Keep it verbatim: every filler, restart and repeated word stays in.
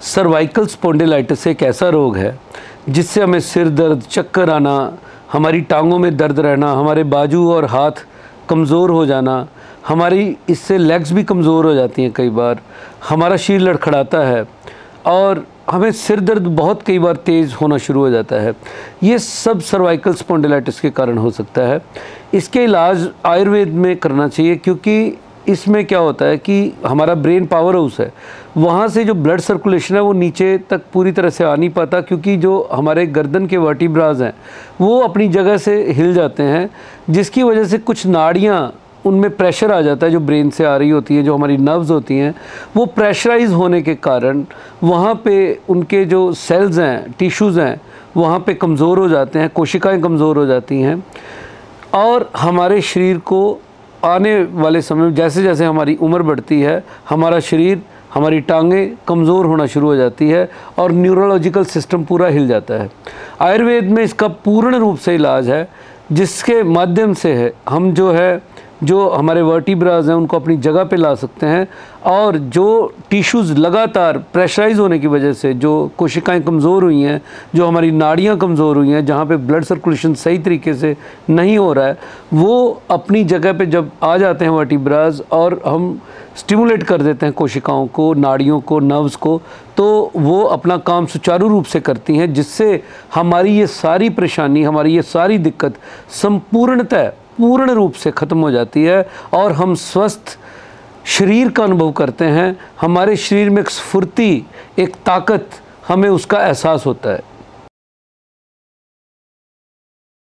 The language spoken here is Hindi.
सर्वाइकल स्पॉन्डिलाइटिस एक ऐसा रोग है जिससे हमें सिर दर्द, चक्कर आना, हमारी टांगों में दर्द रहना, हमारे बाजू और हाथ कमज़ोर हो जाना, हमारी इससे लेग्स भी कमज़ोर हो जाती हैं, कई बार हमारा शरीर लड़खड़ाता है और हमें सिर दर्द बहुत कई बार तेज़ होना शुरू हो जाता है। ये सब सर्वाइकल स्पॉन्डिलाइटिस के कारण हो सकता है। इसके इलाज आयुर्वेद में करना चाहिए, क्योंकि इसमें क्या होता है कि हमारा ब्रेन पावर हाउस है, वहाँ से जो ब्लड सर्कुलेशन है वो नीचे तक पूरी तरह से आ नहीं पाता, क्योंकि जो हमारे गर्दन के वर्टिब्राज हैं वो अपनी जगह से हिल जाते हैं, जिसकी वजह से कुछ नाड़ियाँ उनमें प्रेशर आ जाता है जो ब्रेन से आ रही होती है, जो हमारी नर्व्स होती हैं वो प्रेशराइज होने के कारण वहाँ पे उनके जो सेल्स हैं, टिश्यूज़ हैं, वहाँ पे कमज़ोर हो जाते हैं, कोशिकाएं कमज़ोर हो जाती हैं और हमारे शरीर को आने वाले समय में जैसे जैसे हमारी उम्र बढ़ती है, हमारा शरीर, हमारी टांगें कमज़ोर होना शुरू हो जाती है और न्यूरोलॉजिकल सिस्टम पूरा हिल जाता है। आयुर्वेद में इसका पूर्ण रूप से इलाज है, जिसके माध्यम से है हम जो है जो हमारे वर्टिब्राज हैं उनको अपनी जगह पे ला सकते हैं और जो टिश्यूज़ लगातार प्रेशराइज होने की वजह से जो कोशिकाएं कमज़ोर हुई हैं, जो हमारी नाड़ियां कमज़ोर हुई हैं, जहाँ पे ब्लड सर्कुलेशन सही तरीके से नहीं हो रहा है, वो अपनी जगह पे जब आ जाते हैं वर्टिब्राज और हम स्टिमुलेट कर देते हैं कोशिकाओं को, नाड़ियों को, नर्व्स को, तो वो अपना काम सुचारू रूप से करती हैं, जिससे हमारी ये सारी परेशानी, हमारी ये सारी दिक्कत संपूर्णतः पूर्ण रूप से ख़त्म हो जाती है और हम स्वस्थ शरीर का अनुभव करते हैं। हमारे शरीर में एक स्फूर्ति, एक ताकत, हमें उसका एहसास होता है।